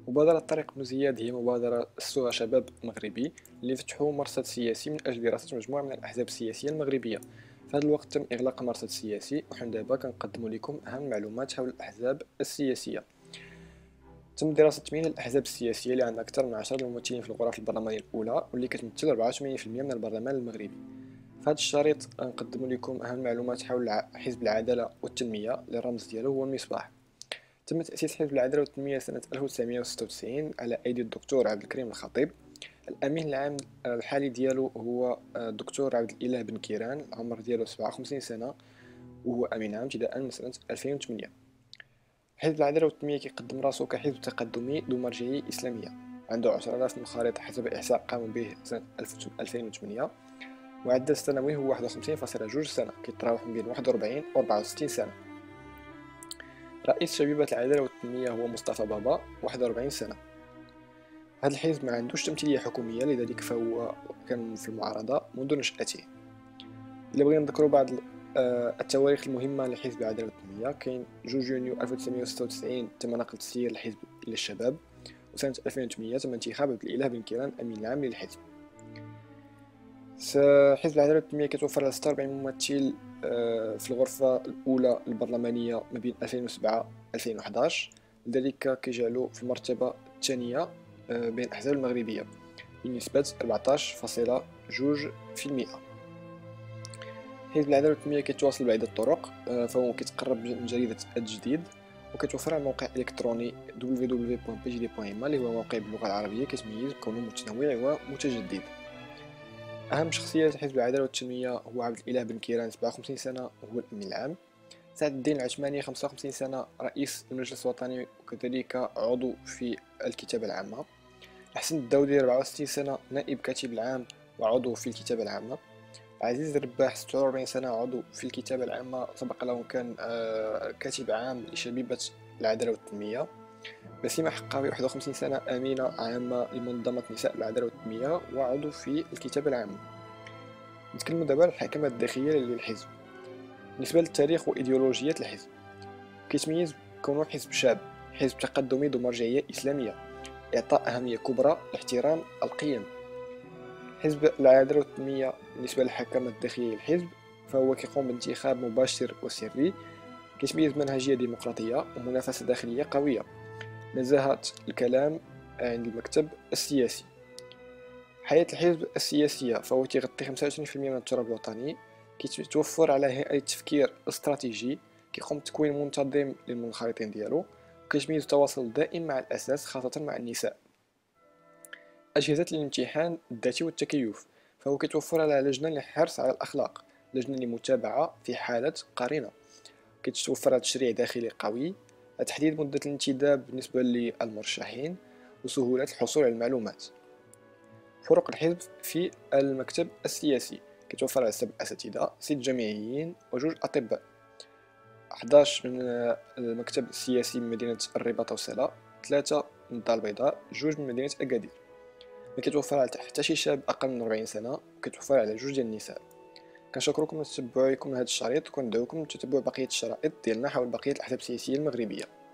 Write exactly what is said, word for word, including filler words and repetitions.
مبادرة طريق بن زياد هي مبادرة أسسوها شباب مغربي اللي فتحوا مرصد سياسي من أجل دراسة مجموعة من الأحزاب السياسية المغربية. في هذا الوقت تم إغلاق المرصد السياسي، وحنا دابا كنقدموا لكم أهم المعلومات حول الأحزاب السياسية. تم دراسة تمويل الأحزاب السياسية اللي عندها أكثر من عشرة ممثلين في الغرف البرلمانية الأولى، واللي كتمثل أربعة وثمانين بالمئة من البرلمان المغربي. في هذا الشريط غنقدم لكم أهم المعلومات حول حزب العدالة والتنمية اللي الرمز ديالو هو المصباح. تم تأسيس حزب العدالة والتنمية سنة ألف وتسعمائة وستة وتسعين على أيدي الدكتور عبد الكريم الخطيب. الأمين العام الحالي ديالو هو الدكتور عبد الإله بن كيران، العمر ديالو سبعة وخمسين سنة، وهو أمين عام ابتداء من سنة ألفين وثمانية. حزب العدالة والتنمية كيقدم راسو كحزب تقدمي ذو مرجعية إسلامية، عنده عشرة آلاف منخرط حسب إحصاء قاموا به سنة ألفين وثمانية. معدل السنوي هو واحد وخمسين فاصلة اثنين سنة، كيتراوح بين واحد وأربعين و أربعة وستين سنة. رئيس شبيبة العدالة والتنمية هو مصطفى بابا، واحد وأربعين سنة. هذا الحزب ما عندوش تمثيلية حكومية، لذلك فهو كان في المعارضة منذ نشأته. إلا بغينا نذكروا بعض التواريخ المهمة لحزب العدالة والتنمية، كاين جوج يونيو ألف وتسعمائة وستة وتسعين تم نقل تسيير الحزب إلى الشباب، وسنة ألفين وثمانية تم انتخاب عبد الإله بن كيران أمين العام للحزب. حزب العدالة والتنمية كتوفر على ستة وأربعين ممثل في الغرفة الأولى البرلمانية ما بين ألفين وسبعة و ألفين وحداش، لذلك كيجعلو في المرتبة الثانية بين الأحزاب المغربية بنسبة أربعطاش فاصلة اثنين بالمئة. حزب العدالة والتنمية كيتواصل بعدة طرق، فهو كيتقرب من جريدة الجديد، وكتوفر على موقع إلكتروني دبليو دبليو دبليو بوان بي جي دي بوان إم اللي هو موقع باللغة العربية كيتميز بكونه متنوع ومتجدد. أهم شخصيات حزب العدالة والتنمية هو عبد الإله بن كيران سبعة وخمسين سنة وهو الأمين العام، سعد الدين العثماني خمسة وخمسين سنة رئيس المجلس الوطني وكذلك عضو في الكتابة العامة، الحسن الداودي أربعة وستين سنة نائب كاتب العام وعضو في الكتابة العامة، عزيز الرباح ستة وأربعين سنة عضو في الكتابة العامة، سبق له كان كاتب عام لشبيبة العدالة والتنمية، بسيمة حقاوي واحد وخمسين سنة أمينة عامة لمنظمة نساء العدالة والتنمية وعضو في الكتابة العامة. نتكلم دابا على الحكمة الداخلية للحزب. بالنسبة للتاريخ وإيديولوجية الحزب، كيتميز بكونه حزب شاب، حزب تقدمي ذو مرجعية إسلامية، إعطاء أهمية كبرى لاحترام القيم. حزب العدالة والتنمية بالنسبة للحكمة الداخلية للحزب، فهو كيقوم بانتخاب مباشر وسري، كيتميز بمنهجية ديمقراطية ومنافسة داخلية قوية، نزاهة الكلام عند المكتب السياسي. حياة الحزب السياسية، فهو كيغطي خمسة وعشرين بالمئة من التراب الوطني، كيتوفر على هيئة تفكير استراتيجي، كيقوم بتكوين منتظم للمنخرطين ديالو، وكيتميز التواصل الدائم مع الأساس خاصة مع النساء. أجهزة الامتحان الذاتي والتكيف، فهو كيتوفر على لجنة للحرص على الأخلاق، لجنة لمتابعة في حالة قرينة، كيتوفر على تشريع داخلي قوي، تحديد مدة الانتداب بالنسبة للمرشحين، وسهولة الحصول على المعلومات. فرق الحزب في المكتب السياسي، كيتوفر على سبع أساتذة، ست جامعيين وجوج أطباء، أحداش من المكتب السياسي من مدينة الرباط وسلا، ثلاثة من الدار البيضاء، جوج من مدينة أكادير. كيتوفر على حتى شي شاب أقل من أربعين سنة، وكيتوفر على جوج ديال النساء. كنشكركم على تتبعكم لهذا الشريط، وكندعوكم لتتبع بقية الشرائط ديالنا حول بقية الأحزاب السياسية المغربية.